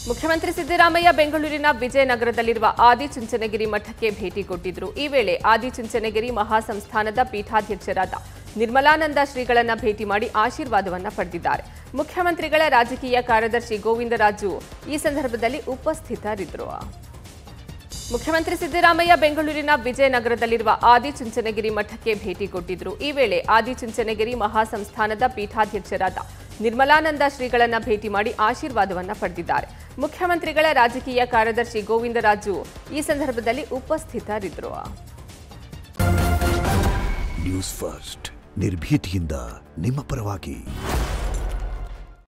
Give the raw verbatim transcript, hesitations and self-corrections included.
ಮುಖ್ಯಮಂತ್ರಿ ಸಿದ್ದರಾಮಯ್ಯ ಬೆಂಗಳೂರಿನ ವಿಜಯನಗರದಲ್ಲಿರುವ ಆದಿಚುಂಚನಗಿರಿ ಮಠಕ್ಕೆ ಭೇಟಿ ಕೊಟ್ಟಿದ್ದರು. ಈ ವೇಳೆ ಆದಿಚುಂಚನಗಿರಿ ಮಹಾಸಂಸ್ಥಾನದ ಪೀಠಾಧ್ಯಕ್ಷರಾದ ನಿರ್ಮಲಾನಂದ ಶ್ರೀಗಳನ್ನ ಭೇಟಿ ಮಾಡಿ ಆಶೀರ್ವಾದವನ್ನ ಪಡೆದಿದ್ದಾರೆ. ಮುಖ್ಯಮಂತ್ರಿಗಳ ರಾಜಕೀಯ ಕಾರ್ಯದರ್ಶಿ ಗೋವಿಂದರಾಜು ಈ ಸಂದರ್ಭದಲ್ಲಿ ಉಪಸ್ಥಿತರಿದ್ದರು. ಮುಖ್ಯಮಂತ್ರಿ ಸಿದ್ದರಾಮಯ್ಯ ಬೆಂಗಳೂರಿನ ವಿಜಯನಗರದಲ್ಲಿರುವ ಆದಿಚುಂಚನಗಿರಿ ಮಠಕ್ಕೆ ಭೇಟಿ ಕೊಟ್ಟಿದ್ದರು. ಈ ವೇಳೆ ಆದಿಚುಂಚನಗಿರಿ ಮಹಾಸಂಸ್ಥಾನದ ಪೀಠಾಧ್ಯಕ್ಷರಾದ ನಿರ್ಮಲಾನಂದ ಶ್ರೀಗಳನ್ನ ಭೇಟಿ ಮಾಡಿ ಆಶೀರ್ವಾದವನ್ನ ಪಡೆದಿದ್ದಾರೆ. ಮುಖ್ಯಮಂತ್ರಿಗಳ ರಾಜಕೀಯ ಕಾರ್ಯದರ್ಶಿ ಗೋವಿಂದರಾಜು ಈ ಸಂದರ್ಭದಲ್ಲಿ ಉಪಸ್ಥಿತರಿದ್ದರು. ನ್ಯೂಸ್ ಫಸ್ಟ್ ನಿರ್ಭೀತಿಯಿಂದ ನಿಮ್ಮ ಪರವಾಗಿ.